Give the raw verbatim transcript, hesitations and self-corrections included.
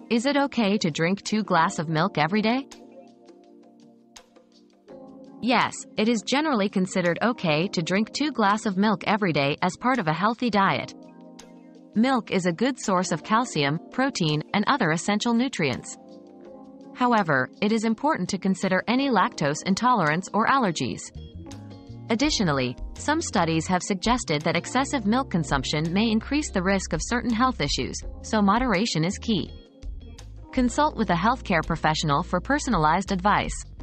Is it okay to drink two glasses of milk every day? Yes, it is generally considered okay to drink two glasses of milk every day as part of a healthy diet. Milk is a good source of calcium, protein, and other essential nutrients. However, it is important to consider any lactose intolerance or allergies. Additionally, some studies have suggested that excessive milk consumption may increase the risk of certain health issues, so moderation is key. Consult with a healthcare professional for personalized advice.